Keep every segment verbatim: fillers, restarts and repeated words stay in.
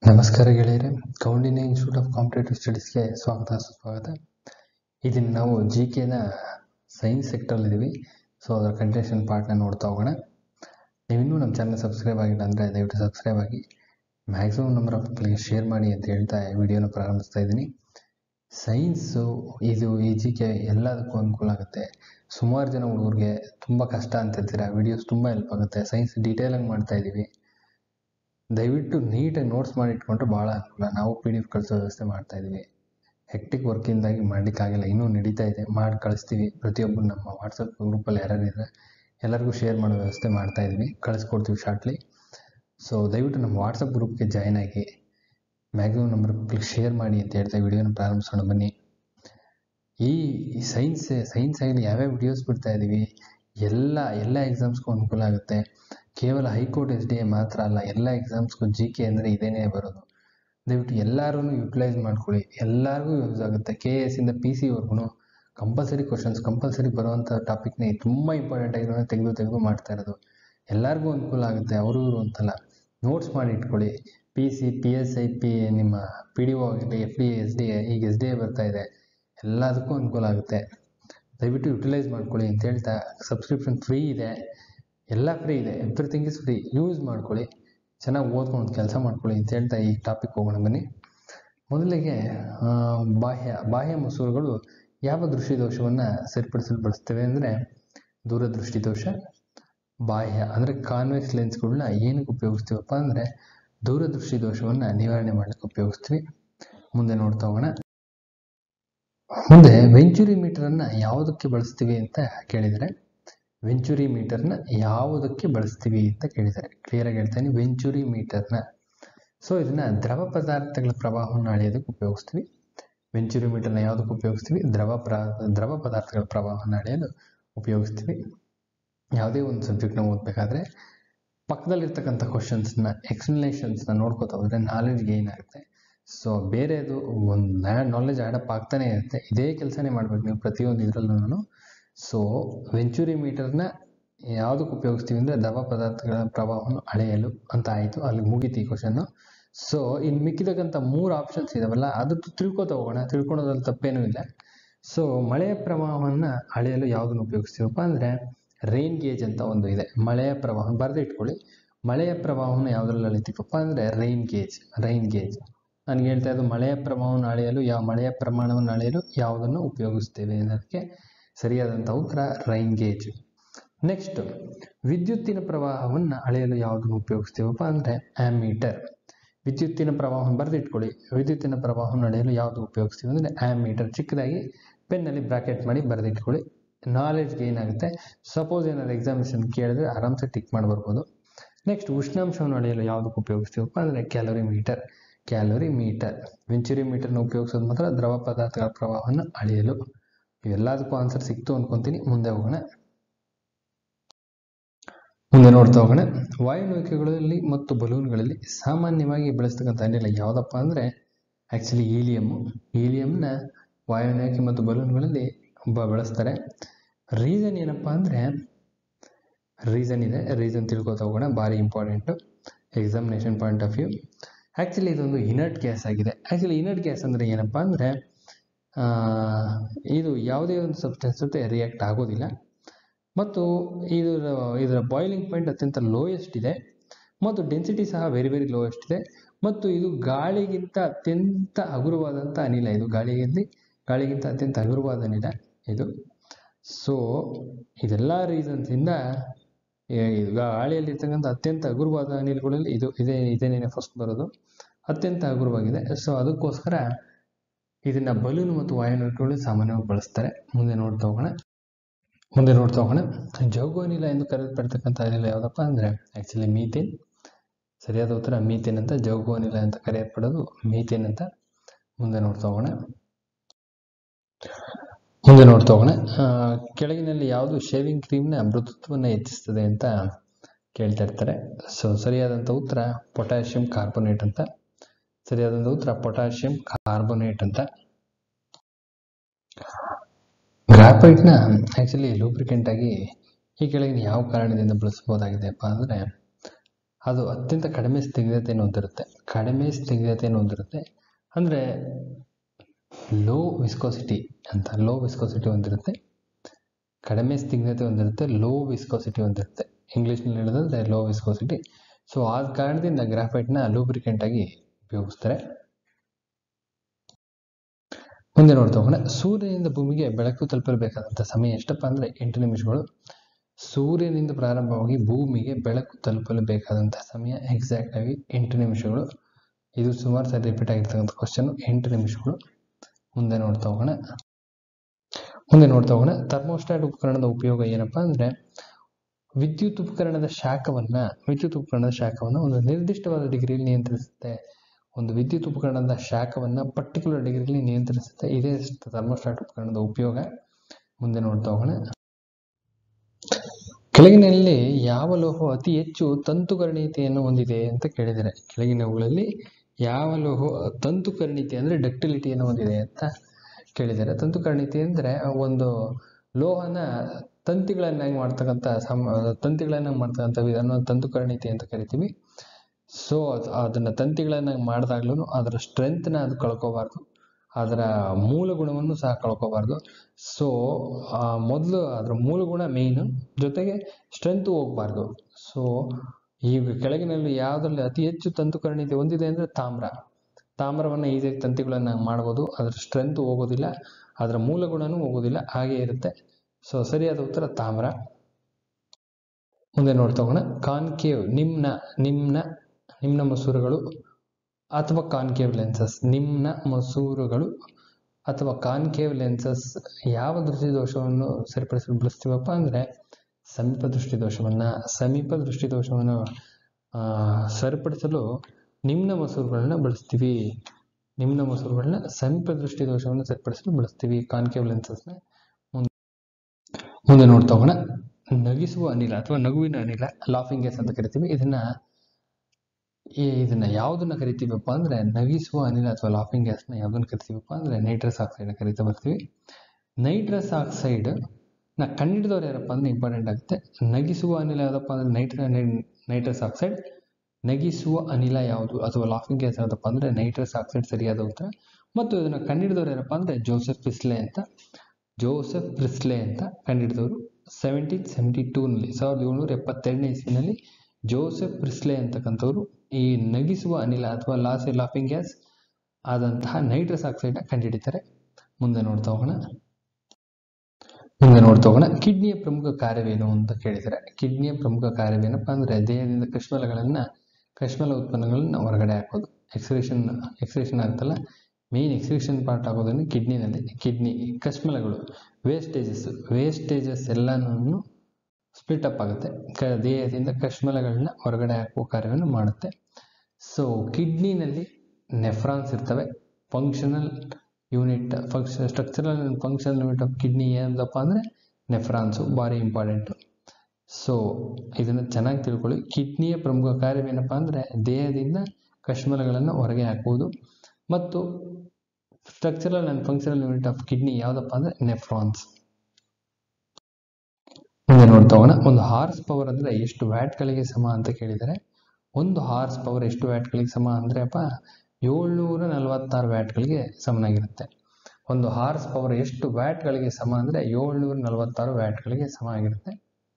ನಮಸ್ಕಾರ ಗೆಳೆಯರೆ, Kaundinya institute of competitive ಸ್ಟಡೀಸ್ಗೆ ಸ್ವಾಗತ ಸುಸ್ವಾಗತ. ಇದನ್ನು ನಾವು ಜಿ ಕೆನ ಸೈನ್ಸ್ ಸೆಕ್ಟರಲ್ಲಿದ್ದೀವಿ. ಸೊ ಅದರ ಕಂಟೆನ್ಷನ್ ಪಾರ್ಟ್ನ ನೋಡ್ತಾ ಹೋಗೋಣ. ನೀವಿನ್ನೂ ನಮ್ಮ ಚಾನಲ್ ಸಬ್ಸ್ಕ್ರೈಬ್ ಆಗಿಲ್ಲ ಅಂದರೆ ದಯವಿಟ್ಟು ಸಬ್ಸ್ಕ್ರೈಬ್ ಆಗಿ, ಮ್ಯಾಕ್ಸಿಮಮ್ ನಂಬರ್ ಆಫ್ ಮಕ್ಕಳಿಗೆ ಶೇರ್ ಮಾಡಿ ಅಂತ ಹೇಳ್ತಾ ವಿಡಿಯೋನ ಪ್ರಾರಂಭಿಸ್ತಾ ಇದ್ದೀನಿ. ಸೈನ್ಸು ಇದು ಈ ಜಿ ಕೆ ಎಲ್ಲದಕ್ಕೂ ಅನುಕೂಲ ಆಗುತ್ತೆ. ಸುಮಾರು ಜನ ಹುಡುಗರಿಗೆ ತುಂಬ ಕಷ್ಟ ಅಂತಿರ್ತೀರ, ವಿಡಿಯೋಸ್ ತುಂಬ ಹೆಲ್ಪ್ ಆಗುತ್ತೆ. ಸೈನ್ಸ್ ಡೀಟೇಲಾಗಿ ಮಾಡ್ತಾ ಇದ್ದೀವಿ. ದಯವಿಟ್ಟು ನೀಟಾಗಿ ನೋಟ್ಸ್ ಮಾಡಿ ಇಟ್ಕೊಂಡ್ರೆ ಭಾಳ ಅನುಕೂಲ. ನಾವು ಪಿ ಡಿ ಎಫ್ ಕಳಿಸೋ ವ್ಯವಸ್ಥೆ ಮಾಡ್ತಾ ಇದ್ದೀವಿ. ಹೆಕ್ಟಿಕ್ ವರ್ಕಿಂದಾಗಿ ಮಾಡಲಿಕ್ಕಾಗಿಲ್ಲ, ಇನ್ನೂ ನಡೀತಾ ಇದೆ, ಮಾಡಿ ಕಳಿಸ್ತೀವಿ. ಪ್ರತಿಯೊಬ್ಬರು ನಮ್ಮ ವಾಟ್ಸಪ್ ಗ್ರೂಪಲ್ಲಿ ಯಾರ್ಯಾರು ಇದ್ದಾರೆ ಎಲ್ಲರಿಗೂ ಶೇರ್ ಮಾಡೋ ವ್ಯವಸ್ಥೆ ಮಾಡ್ತಾ ಇದ್ದೀವಿ, ಕಳಿಸ್ಕೊಡ್ತೀವಿ ಶಾರ್ಟ್ಲಿ. ಸೊ ದಯವಿಟ್ಟು ನಮ್ಮ ವಾಟ್ಸಪ್ ಗ್ರೂಪ್ಗೆ ಜಾಯ್ನ್ ಆಗಿ, ಮ್ಯಾಕ್ಸಿಮಮ್ ನಂಬರ್ ಮಕ್ಕಳಿಗೆ ಶೇರ್ ಮಾಡಿ ಅಂತ ಹೇಳ್ತಾ ವಿಡಿಯೋನ ಪ್ರಾರಂಭಿಸೋಣ ಬನ್ನಿ. ಈ ಸೈನ್ಸ್ ಸೈನ್ಸ್ ಆಗಲಿ ಯಾವ್ಯಾವ ವಿಡಿಯೋಸ್ ಬಿಡ್ತಾ ಇದ್ದೀವಿ ಎಲ್ಲ ಎಲ್ಲ ಎಕ್ಸಾಮ್ಸ್ಗೂ ಅನುಕೂಲ ಆಗುತ್ತೆ. ಕೇವಲ ಹೈಕೋರ್ಟ್ ಎಸ್ ಡಿ ಎ ಮಾತ್ರ ಅಲ್ಲ, ಎಲ್ಲ ಎಕ್ಸಾಮ್ಸ್ಗೂ ಜಿ ಕೆ ಅಂದರೆ ಇದೇನೇ ಬರೋದು. ದಯವಿಟ್ಟು ಎಲ್ಲರೂ ಯುಟಿಲೈಸ್ ಮಾಡ್ಕೊಳ್ಳಿ, ಎಲ್ಲರಿಗೂ ಯೂಸ್ ಆಗುತ್ತೆ. ಕೆ ಎ ಎಸ್ಸಿಂದ ಪಿ ಸಿವರೆಗೂ ಕಂಪಲ್ಸರಿ ಕ್ವಶನ್ಸ್, ಕಂಪಲ್ಸರಿ ಬರುವಂಥ ಟಾಪಿಕ್ನೇ ತುಂಬ ಇಂಪಾರ್ಟೆಂಟ್ ಆಗಿರೋನ ತೆಗೆದು ತೆಗೆದು ಮಾಡ್ತಾ ಇರೋದು. ಎಲ್ಲರಿಗೂ ಅನುಕೂಲ ಆಗುತ್ತೆ, ಅವರು ಇವರು ಅಂತಲ್ಲ. ನೋಟ್ಸ್ ಮಾಡಿ ಇಟ್ಕೊಳ್ಳಿ. P C P S I P ನಿಮ್ಮ ಪಿ ಡಿ ಒ ಆಗಿರಲಿ, F D A, S D A, ಈಗ ಎಸ್ ಡಿ ಎ ಬರ್ತಾ ಇದೆ, ಎಲ್ಲದಕ್ಕೂ ಅನುಕೂಲ ಆಗುತ್ತೆ. ದಯವಿಟ್ಟು ಯುಟಿಲೈಸ್ ಮಾಡ್ಕೊಳ್ಳಿ ಅಂತ ಹೇಳ್ತಾ, ಸಬ್ಸ್ಕ್ರಿಪ್ಷನ್ ಫ್ರೀ ಇದೆ, ಎಲ್ಲ ಫ್ರೀ ಇದೆ, ಎವ್ರಿಥಿಂಗ್ ಇಸ್ ಫ್ರೀ. ಯೂಸ್ ಮಾಡ್ಕೊಳ್ಳಿ, ಚೆನ್ನಾಗಿ ಓದ್ಕೊಂಡು ಕೆಲಸ ಮಾಡ್ಕೊಳ್ಳಿ ಅಂತ ಹೇಳ್ತಾ ಈ ಟಾಪಿಕ್ ಹೋಗೋಣ ಬನ್ನಿ. ಮೊದಲಿಗೆ ಬಾಹ್ಯ ಬಾಹ್ಯ ಮಸೂರಗಳು ಯಾವ ದೃಷ್ಟಿದೋಷವನ್ನು ಸರಿಪಡಿಸಲು ಬಳಸ್ತೇವೆ ಅಂದರೆ, ದೂರದೃಷ್ಟಿ ದೋಷ. ಬಾಹ್ಯ ಅಂದರೆ ಕಾನ್ವೆಕ್ಸ್ ಲೆನ್ಸ್ಗಳನ್ನ ಏನಕ್ಕೆ ಉಪಯೋಗಿಸ್ತೀವಪ್ಪ ಅಂದರೆ ದೂರದೃಷ್ಟಿ ದೋಷವನ್ನು ನಿವಾರಣೆ ಮಾಡಲಿಕ್ಕೆ ಉಪಯೋಗಿಸ್ತೀವಿ. ಮುಂದೆ ನೋಡ್ತಾ ಹೋಗೋಣ. ಮುಂದೆ ವೆಂಚುರಿ ಮೀಟರನ್ನು ಯಾವುದಕ್ಕೆ ಬಳಸ್ತೀವಿ ಅಂತ ಕೇಳಿದರೆ, ವೆಂಚುರಿ ಮೀಟರ್ನ ಯಾವುದಕ್ಕೆ ಬಳಸ್ತೀವಿ ಅಂತ ಕೇಳಿದ್ದಾರೆ. ಕ್ಲಿಯರಾಗಿ ಹೇಳ್ತೀನಿ, ವೆಂಚುರಿ ಮೀಟರ್ನ. ಸೊ ಇದನ್ನು ದ್ರವ ಪದಾರ್ಥಗಳ ಪ್ರವಾಹವನ್ನು ಅಳೆಯೋದಕ್ಕೆ ಉಪಯೋಗಿಸ್ತೀವಿ. ವೆಂಚುರಿ ಮೀಟರ್ನ ಯಾವುದಕ್ಕೆ ಉಪಯೋಗಿಸ್ತೀವಿ? ದ್ರವ ಪ್ರ ದ್ರವ ಪದಾರ್ಥಗಳ ಪ್ರವಾಹವನ್ನು ಅಳೆಯೋದು ಉಪಯೋಗಿಸ್ತೀವಿ. ಯಾವುದೇ ಒಂದು ಸಬ್ಜೆಕ್ಟ್ನ ಓದಬೇಕಾದ್ರೆ ಪಕ್ಕದಲ್ಲಿರ್ತಕ್ಕಂಥ ಕ್ವಶನ್ಸ್ನ ಎಕ್ಸ್ಪ್ಲನೇಷನ್ಸ್ನ ನೋಡ್ಕೋತಾ ಹೋದರೆ ನಾಲೆಡ್ಜ್ ಗೇನ್ ಆಗುತ್ತೆ. ಸೊ ಬೇರೆದು ಒಂದು ನಾಲೆಡ್ಜ್ ಆಡಪ್ ಆಗ್ತಾನೆ ಇರುತ್ತೆ. ಇದೇ ಕೆಲಸನೇ ಮಾಡ್ಬೇಕು ನೀವು ಪ್ರತಿಯೊಂದು ಇದರಲ್ಲೂ. ಸೊ ವೆಂಚುರಿ ಮೀಟರ್ನ ಯಾವುದಕ್ಕೆ ಉಪಯೋಗಿಸ್ತೀವಿ ಅಂದರೆ ದ್ರವ ಪದಾರ್ಥಗಳ ಪ್ರವಾಹವನ್ನು ಅಳೆಯಲು ಅಂತ ಆಯಿತು. ಅಲ್ಲಿ ಮುಗಿತು ಈ ಕ್ವಶನ್ನು. ಸೊ ಇನ್ನು ಮಿಕ್ಕಿದಕ್ಕಂಥ ಮೂರು ಆಪ್ಷನ್ಸ್ ಇದಾವಲ್ಲ, ಅದು ತಿಳ್ಕೊತಾ ಹೋಗೋಣ. ತಿಳ್ಕೊಳೋದ್ರಲ್ಲಿ ತಪ್ಪೇನೂ ಇಲ್ಲ. ಸೊ ಮಳೆಯ ಪ್ರವಾಹವನ್ನು ಅಳೆಯಲು ಯಾವುದನ್ನು ಉಪಯೋಗಿಸ್ತೀವಪ್ಪ ಅಂದರೆ ರೈನ್ ಗೇಜ್ ಅಂತ ಒಂದು ಇದೆ. ಮಳೆಯ ಪ್ರವಾಹ ಬರೆದು ಇಟ್ಕೊಳ್ಳಿ. ಮಳೆಯ ಪ್ರವಾಹವನ್ನು ಯಾವುದ್ರಲ್ಲಿ ಅಳಿತೀವಪ್ಪ ಅಂದರೆ ರೈನ್ ಗೇಜ್. ರೈನ್ ಗೇಜ್ ನನಗೆ ಹೇಳ್ತಾ ಇದ್ದು ಮಳೆಯ ಪ್ರವಾಹವನ್ನು ಅಳೆಯಲು ಯಾವ ಮಳೆಯ ಪ್ರಮಾಣವನ್ನು ಅಳೆಯಲು ಯಾವುದನ್ನು ಉಪಯೋಗಿಸ್ತೇವೆ ಅನ್ನೋದಕ್ಕೆ ಸರಿಯಾದಂಥ ಉತ್ತರ ರೈನ್ ಗೇಜ್. ನೆಕ್ಸ್ಟ್, ವಿದ್ಯುತ್ತಿನ ಪ್ರವಾಹವನ್ನು ಅಳೆಯಲು ಯಾವುದನ್ನು ಉಪಯೋಗಿಸ್ತೀವಪ್ಪ ಅಂದರೆ ಆ್ಯಮೀಟರ್. ವಿದ್ಯುತ್ತಿನ ಪ್ರವಾಹವನ್ನು ಬರೆದಿಟ್ಕೊಳ್ಳಿ. ವಿದ್ಯುತ್ತಿನ ಪ್ರವಾಹವನ್ನು ಅಳೆಯಲು ಯಾವುದು ಉಪಯೋಗಿಸ್ತೀವಿ ಅಂದರೆ ಆ್ಯಮೀಟರ್. ಚಿಕ್ಕದಾಗಿ ಪೆನ್ನಲ್ಲಿ ಬ್ರಾಕೆಟ್ ಮಾಡಿ ಬರೆದಿಟ್ಕೊಳ್ಳಿ. ನಾಲೆಡ್ಜ್ಗೆ ಏನಾಗುತ್ತೆ, ಸಪೋಸ್ ಏನಾದ್ರು ಎಕ್ಸಾಮಿನೇಷನ್ ಕೇಳಿದ್ರೆ ಆರಾಮ್ಸೆ ಟಿಕ್ ಮಾಡಿ ಬರ್ಬೋದು. ನೆಕ್ಸ್ಟ್, ಉಷ್ಣಾಂಶವನ್ನು ಅಳೆಯಲು ಯಾವುದಕ್ಕೆ ಉಪಯೋಗಿಸ್ತೀವಪ್ಪ ಅಂದರೆ calorie meter. Calorie meter. Venturi ಮೀಟರ್ನ ಉಪಯೋಗಿಸೋದು ಮಾತ್ರ ದ್ರವ ಪದಾರ್ಥಗಳ ಪ್ರವಾಹವನ್ನು ಅಳೆಯಲು. ಇವೆಲ್ಲದಕ್ಕೂ ಆನ್ಸರ್ ಸಿಕ್ತು ಅನ್ಕೊಂತೀನಿ. ಮುಂದೆ ಹೋಗೋಣ. ಮುಂದೆ ನೋಡ್ತಾ ಹೋಗೋಣ. ವಾಯುನೌಕೆಗಳಲ್ಲಿ ಮತ್ತು ಬಲೂನ್ಗಳಲ್ಲಿ ಸಾಮಾನ್ಯವಾಗಿ ಬಳಸ್ತಕ್ಕಂಥ ಅನಿಲ ಯಾವುದಪ್ಪ ಅಂದರೆ ಆ್ಯಕ್ಚುಲಿ ಹೀಲಿಯಮ್ಮು. ಹೀಲಿಯಂನ ವಾಯುನೌಕೆ ಮತ್ತು ಬಲೂನ್ಗಳಲ್ಲಿ ಬಳಸ್ತಾರೆ. ರೀಸನ್ ಏನಪ್ಪ ಅಂದರೆ, ರೀಸನ್ ಇದೆ, ರೀಸನ್ ತಿಳ್ಕೊತಾ ಹೋಗೋಣ. ಭಾರಿ important examination point of view. Actually ಇದೊಂದು ಇನರ್ಟ್ ಗ್ಯಾಸ್ ಆಗಿದೆ. ಆ್ಯಕ್ಚುಲಿ ಇನರ್ಟ್ ಗ್ಯಾಸ್ ಅಂದರೆ ಏನಪ್ಪ ಅಂದರೆ, ಇದು ಯಾವುದೇ ಒಂದು ಸಬ್ಸ್ಟೆನ್ಸ್ ಜೊತೆ ರಿಯಾಕ್ಟ್ ಆಗೋದಿಲ್ಲ ಮತ್ತು ಇದರ ಇದರ ಬಾಯ್ಲಿಂಗ್ ಪಾಯಿಂಟ್ ಅತ್ಯಂತ ಲೋಯೆಸ್ಟ್ ಇದೆ ಮತ್ತು ಡೆನ್ಸಿಟಿ ಸಹ ವೆರಿ ವೆರಿ ಲೋಯೆಸ್ಟ್ ಇದೆ ಮತ್ತು ಇದು ಗಾಳಿಗಿಂತ ಅತ್ಯಂತ ಹಗುರವಾದಂಥ ಅನಿಲ. ಇದು ಗಾಳಿಯಲ್ಲಿ ಗಾಳಿಗಿಂತ ಅತ್ಯಂತ ಹಗುರವಾದ ಅನಿಲ ಇದು. ಸೊ ಇದೆಲ್ಲ ರೀಸನ್ಸಿಂದ ಇದು ಗಾಳಿಯಲ್ಲಿರ್ತಕ್ಕಂಥ ಅತ್ಯಂತ ಹಗುರವಾದ ಅನಿಲಗಳಲ್ಲಿ ಇದು ಇದೇ ಇದೇನೇನೆ ಫಸ್ಟ್ ಬರೋದು, ಅತ್ಯಂತ ಹಗುರವಾಗಿದೆ. ಸೊ ಅದಕ್ಕೋಸ್ಕರ ಇದನ್ನು ಬಲೂನ್ ಮತ್ತು ವಾಯುನೌಕೆಗಳು ಸಾಮಾನ್ಯವಾಗಿ ಬಳಸ್ತಾರೆ. ಮುಂದೆ ನೋಡ್ತಾ ಹೋಗೋಣ. ಮುಂದೆ ನೋಡ್ತಾ ಹೋಗೋಣ. ಜೌಗು ಅನಿಲ ಎಂದು ಕರೆಯಲ್ಪಡ್ತಕ್ಕಂಥ ಅನಿಲ ಯಾವುದಪ್ಪ ಅಂದರೆ ಆ್ಯಕ್ಚುಲಿ ಮೀಥೇನ್. ಸರಿಯಾದ ಉತ್ತರ ಮೀಥೇನ್ ಅಂತ. ಜೌಗು ಅನಿಲ ಅಂತ ಕರೆಯಲ್ಪಡೋದು ಮೀಥೇನ್ ಅಂತ. ಮುಂದೆ ನೋಡ್ತಾ ಹೋಗೋಣ. ಮುಂದೆ ನೋಡ್ತಾ ಹೋಗೋಣ. ಕೆಳಗಿನಲ್ಲಿ ಯಾವುದು ಶೇವಿಂಗ್ ಕ್ರೀಮ್ನ ಮೃದುತ್ವವನ್ನು ಹೆಚ್ಚಿಸ್ತದೆ ಅಂತ ಕೇಳ್ತಾ ಇರ್ತಾರೆ. ಸೊ ಸರಿಯಾದಂಥ ಉತ್ತರ ಪೊಟ್ಯಾಷಿಯಂ ಕಾರ್ಬೋನೇಟ್ ಅಂತ. ಸರಿಯಾದಂಥ ಉತ್ತರ ಪೊಟ್ಯಾಷಿಯಂ ಕಾರ್ಬೋನೇಟ್ ಅಂತ. ಗ್ರಾಫೈಟ್ನ ಆ್ಯಕ್ಚುಲಿ ಲೂಬ್ರಿಕೆಂಟ್ ಆಗಿ ಈ ಕೆಳಗಿನ ಯಾವ ಕಾರಣದಿಂದ ಬಳಸಬಹುದಾಗಿದೆಯಪ್ಪ ಅಂದರೆ ಅದು ಅತ್ಯಂತ ಕಡಿಮೆ ಸ್ನಿಗ್ಧತೆಯನ್ನು ಹೊಂದಿರುತ್ತೆ. ಕಡಿಮೆ ಸ್ನಿಗ್ಧತೆಯನ್ನು ಹೊಂದಿರುತ್ತೆ. ಅಂದರೆ ಲೋ ವಿಸ್ಕೋಸಿಟಿ ಅಂತ, ಲೋ ವಿಸ್ಕೋಸಿಟಿ ಹೊಂದಿರುತ್ತೆ, ಕಡಿಮೆ ಸ್ನಿಗ್ಧತೆ ಹೊಂದಿರುತ್ತೆ, ಲೋ ವಿಸ್ಕೋಸಿಟಿ ಹೊಂದಿರುತ್ತೆ. ಇಂಗ್ಲೀಷ್ನಲ್ಲಿ ಹೇಳೋದಾದ್ರೆ ಲೋ ವಿಸ್ಕೋಸಿಟಿ. ಸೊ ಆದ ಕಾರಣದಿಂದ ಗ್ರಾಫೈಟ್ನ ಲೂಬ್ರಿಕೆಂಟ್ ಆಗಿ ಉಪಯೋಗಿಸ್ತಾರೆ. ಮುಂದೆ ನೋಡ್ತಾ ಹೋಗೋಣ. ಸೂರ್ಯನಿಂದ ಭೂಮಿಗೆ ಬೆಳಕು ತಲುಪಲು ಬೇಕಾದಂಥ ಸಮಯ ಎಷ್ಟಪ್ಪ ಅಂದರೆ ಎಂಟು ನಿಮಿಷಗಳು. ಸೂರ್ಯನಿಂದ ಪ್ರಾರಂಭವಾಗಿ ಭೂಮಿಗೆ ಬೆಳಕು ತಲುಪಲು ಬೇಕಾದಂಥ ಸಮಯ ಎಕ್ಸಾಕ್ಟ್ ಆಗಿ ಎಂಟು ನಿಮಿಷಗಳು. ಇದು ಸುಮಾರು ಸಾರಿ ರಿಪೀಟ್ ಆಗಿರ್ತಕ್ಕಂಥ ಕ್ವಶನ್, ಎಂಟು ನಿಮಿಷಗಳು. ಮುಂದೆ ನೋಡ್ತಾ ಹೋಗೋಣ ಮುಂದೆ ನೋಡ್ತಾ ಹೋಗೋಣ ಥರ್ಮೋಸ್ಟಾಟ್ ಉಪಕರಣದ ಉಪಯೋಗ ಏನಪ್ಪಾ ಅಂದರೆ ವಿದ್ಯುತ್ ಉಪಕರಣದ ಶಾಖವನ್ನ ವಿದ್ಯುತ್ ಉಪಕರಣದ ಶಾಖವನ್ನು ಒಂದು ನಿರ್ದಿಷ್ಟವಾದ ಡಿಗ್ರಿಯಲ್ಲಿ ನಿಯಂತ್ರಿಸುತ್ತೆ. ಒಂದು ವಿದ್ಯುತ್ ಉಪಕರಣದ ಶಾಖವನ್ನ ಪರ್ಟಿಕ್ಯುಲರ್ ಡಿಗ್ರಿಯಲ್ಲಿ ನಿಯಂತ್ರಿಸುತ್ತೆ. ಇದೇ ಥರ್ಮೋಸ್ಟಾಟ್ ಉಪಕರಣದ ಉಪಯೋಗ. ಮುಂದೆ ನೋಡ್ತಾ ಹೋಗೋಣ. ಕೆಳಗಿನಲ್ಲಿ ಯಾವ ಲೋಹ ಅತಿ ಹೆಚ್ಚು ತಂತುಕರ್ಣೀಯತೆಯನ್ನು ಹೊಂದಿದೆ ಅಂತ ಕೇಳಿದರೆ, ಕೆಳಗಿನವುಗಳಲ್ಲಿ ಯಾವ ಲೋಹ ತಂತುಕರ್ಣೀಯತೆ ಅಂದ್ರೆ ಡಕ್ಟಿಲಿಟಿಯನ್ನು ಹೊಂದಿದೆ ಅಂತ ಕೇಳಿದ್ದಾರೆ. ತಂತುಕರ್ಣೀಯತೆ ಅಂದ್ರೆ ಒಂದು ಲೋಹನ ತಂತಿಗಳನ್ನಾಗಿ ಮಾಡ್ತಕ್ಕಂಥ ಸಮ ತಂತಿಗಳನ್ನಾಗಿ ಮಾಡ್ತಕ್ಕಂಥ ವಿಧಾನ ತಂತುಕರ್ಣೀಯತೆ ಅಂತ ಕರಿತೀವಿ. ಸೊ ಅದನ್ನ ತಂತಿಗಳನ್ನಾಗಿ ಮಾಡಿದಾಗ್ಲೂ ಅದರ ಸ್ಟ್ರೆಂತ್ನ ಅದು ಕಳ್ಕೋಬಾರ್ದು, ಅದರ ಮೂಲ ಗುಣವನ್ನು ಸಹ ಕಳ್ಕೋಬಾರ್ದು. ಸೊ ಮೊದಲು ಅದರ ಮೂಲ ಗುಣ ಮೇಯ್ನು, ಜೊತೆಗೆ ಸ್ಟ್ರೆಂತ್ ಹೋಗ್ಬಾರ್ದು. ಸೊ ಈ ಕೆಳಗಿನಲ್ಲಿ ಯಾವುದ್ರಲ್ಲಿ ಅತಿ ಹೆಚ್ಚು ತಂತುಕರ್ಣೀಯತೆ ಹೊಂದಿದೆ ಅಂದ್ರೆ ತಾಮ್ರ. ತಾಮ್ರವನ್ನು ಈಸಿಯಾಗಿ ತಂತಿಗಳನ್ನ ಮಾಡ್ಬೋದು, ಅದರ ಸ್ಟ್ರೆಂತ್ ಹೋಗೋದಿಲ್ಲ, ಅದರ ಮೂಲ ಗುಣನೂ ಹೋಗೋದಿಲ್ಲ, ಹಾಗೆ ಇರುತ್ತೆ. ಸೊ ಸರಿಯಾದ ಉತ್ತರ ತಾಮ್ರ. ಮುಂದೆ ನೋಡ್ತಾ ಹೋಗೋಣ. ಕಾನ್ಕೇವ್ ನಿಮ್ನ ನಿಮ್ನ ನಿಮ್ನ ಮಸೂರಗಳು ಅಥವಾ ಕಾನ್ಕೇವ್ ಲೆನ್ಸಸ್. ನಿಮ್ನ ಮಸೂರಗಳು ಅಥವಾ ಕಾನ್ಕೇವ್ ಲೆನ್ಸಸ್ ಯಾವ ದೃಷ್ಟಿದೋಷವನ್ನು ಸರಿಪಡಿಸಲು ಬಳಸ್ತೀವಪ್ಪ ಅಂದ್ರೆ ಸಮೀಪ ದೃಷ್ಟಿದೋಷವನ್ನ ಸಮೀಪ ದೃಷ್ಟಿದೋಷವನ್ನು ಆ ಸರಿಪಡಿಸಲು ನಿಮ್ನ ಮಸೂರುಗಳನ್ನ ಬಳಸ್ತೀವಿ. ನಿಮ್ನ ಮಸೂರುಗಳನ್ನ ಸಮೀಪ ದೃಷ್ಟಿದೋಷವನ್ನು ಸರಿಪಡಿಸಲು ಬಳಸ್ತೀವಿ ಕಾನ್ಕೇವ್ ಲೆನ್ಸಸ್ನ. ಮುಂದೆ ನೋಡ್ತಾ ಹೋಗೋಣ. ನಗಿಸುವ ಅನಿಲ ಅಥವಾ ನಗುವಿನ ಅನಿಲ, ಲಾಫಿಂಗ್ ಗ್ಯಾಸ್ ಅಂತ ಕರಿತೀವಿ. ಇದನ್ನ ಇದನ್ನ ಯಾವ್ದನ್ನ ಕರಿತೀವಪ್ಪ ಅಂದ್ರೆ ನಗಿಸುವ ಅನಿಲ ಅಥವಾ ಲಾಫಿಂಗ್ ಗ್ಯಾಸ್ನ ಯಾವ್ದನ್ನ ಕರಿತೀವಪ್ಪ ಅಂದ್ರೆ ನೈಟ್ರಸ್ ಆಕ್ಸೈಡ್ ಕರಿತಾ ಬರ್ತೀವಿ. ನೈಟ್ರಸ್ ಆಕ್ಸೈಡ್ ನ ಕಂಡಿಡಿದವ್ರು ಯಾರಪ್ಪ ಅಂದ್ರೆ ಇಂಪಾರ್ಟೆಂಟ್ ಆಗುತ್ತೆ. ನಗಿಸುವ ಅನಿಲ ಯಾವ್ದಪ್ಪ ಅಂದ್ರೆ ನೈಟ್ರ ನೈಟ್ರಸ್ ಆಕ್ಸೈಡ್. ನಗಿಸುವ ಅನಿಲ ಯಾವುದು ಅಥವಾ ಲಾಫಿಂಗ್ ಗ್ಯಾಸ್ ಯಾವ್ದಪ್ಪ ಅಂದ್ರೆ ನೈಟ್ರಸ್ ಆಕ್ಸೈಡ್ ಸರಿಯಾದ ಉತ್ತರ. ಮತ್ತು ಇದನ್ನ ಕಂಡಿಡಿದವ್ರು ಯಾರಪ್ಪ ಅಂದ್ರೆ ಜೋಸೆಫ್ ಪ್ರಿಸ್ಲೆ ಅಂತ ಜೋಸೆಫ್ ಪ್ರಿಸ್ಲೆ ಅಂತ ಕಂಡಿಡಿದವರು ಸೆವೆಂಟೀನ್ ಸೆವೆಂಟಿ ಟೂ ನಲ್ಲಿ ಸಾವಿರದ ಏಳ್ನೂರ ಎಪ್ಪತ್ತೆರಡನೇ ಇಸ್ವಿನಲ್ಲಿ ಜೋಸೆಫ್ ಪ್ರಿಸ್ಲೆ ಅಂತಕ್ಕಂಥವ್ರು ಈ ನಗಿಸುವ ಅನಿಲ ಅಥವಾ ಲಾಸ್ ಲಾಫಿಂಗ್ ಗ್ಯಾಸ್ ಆದಂತಹ ನೈಟ್ರಸ್ ಆಕ್ಸೈಡ್ ನ ಕಂಡುಹಿಡಿತಾರೆ. ಮುಂದೆ ನೋಡ್ತಾ ಹೋಗೋಣ ಮುಂದೆ ನೋಡ್ತಾ ಹೋಗೋಣ ಕಿಡ್ನಿಯ ಪ್ರಮುಖ ಕಾರ್ಯವೇನು ಅಂತ ಕೇಳಿದರೆ, ಕಿಡ್ನಿಯ ಪ್ರಮುಖ ಕಾರ್ಯವೇನಪ್ಪ ಅಂದ್ರೆ ದೇಹದಿಂದ ಕಶ್ಮಲಗಳನ್ನ ಕಶ್ಮಲ ಉತ್ಪನ್ನಗಳನ್ನ ಹೊರಗಡೆ ಹಾಕೋದು. ಎಕ್ಸ್ಕ್ರೇಷನ್ ಎಕ್ಸ್ಕ್ರೇಷನ್ ಆಗುತ್ತಲ್ಲ, ಮೇನ್ ಎಕ್ಸ್ಕ್ರೇಷನ್ ಪಾರ್ಟ್ ಆಗೋದನ್ನು ಕಿಡ್ನಿನಲ್ಲಿ. ಕಿಡ್ನಿ ಕಶ್ಮಲಗಳು ವೇಸ್ಟೇಜಸ್ ವೇಸ್ಟೇಜಸ್ ಎಲ್ಲಾನು ಸ್ಪ್ಲಿಟ್ ಅಪ್ ಆಗುತ್ತೆ, ದೇಹದಿಂದ ಕಶ್ಮಲಗಳನ್ನ ಹೊರಗಡೆ ಹಾಕುವ ಕಾರ್ಯವನ್ನು ಮಾಡುತ್ತೆ. ಸೊ ಕಿಡ್ನಿನಲ್ಲಿ ನೆಫ್ರಾನ್ಸ್ ಇರ್ತವೆ. Functional unit function structural functional unit of kidney ಏನಪ್ಪ ಅಂದ್ರೆ ನೆಫ್ರಾನ್ಸು, ಭಾರಿ ಇಂಪಾರ್ಟೆಂಟು. ಸೊ ಇದನ್ನು ಚೆನ್ನಾಗಿ ತಿಳ್ಕೊಳ್ಳಿ. ಕಿಡ್ನಿಯ ಪ್ರಮುಖ ಕಾರ್ಯವೇನಪ್ಪ ಅಂದ್ರೆ ದೇಹದಿಂದ ಕಶ್ಮಲಗಳನ್ನು ಹೊರಗೆ ಹಾಕುವುದು. ಮತ್ತು structural and functional unit of kidney ಯಾವ್ದಪ್ಪ ಅಂದ್ರೆ ನೆಫ್ರಾನ್ಸ್. ಮುಂದೆ ನೋಡ್ತಾ ಹೋಗೋಣ. ಒಂದು ಹಾರ್ಸ್ ಪವರ್ ಅಂದ್ರೆ ಎಷ್ಟು ವ್ಯಾಟ್ಗಳಿಗೆ ಸಮ ಅಂತ ಕೇಳಿದರೆ, ಒಂದು ಹಾರ್ಸ್ ಪವರ್ ಎಷ್ಟು ವ್ಯಾಟ್ಗಳಿಗೆ ಸಮ ಅಂದ್ರೆ ಅಪ್ಪ ಏಳ್ನೂರ ನಲವತ್ತಾರು ವ್ಯಾಟ್ಗಳಿಗೆ ಸಮನಾಗಿರುತ್ತೆ. ಒಂದು ಹಾರ್ಸ್ ಪವರ್ ಎಷ್ಟು ವ್ಯಾಟ್ಗಳಿಗೆ ಸಮ ಅಂದ್ರೆ ಏಳ್ನೂರ ನಲವತ್ತಾರು ವ್ಯಾಟ್ಗಳಿಗೆ ಸಮ ಆಗಿರುತ್ತೆ.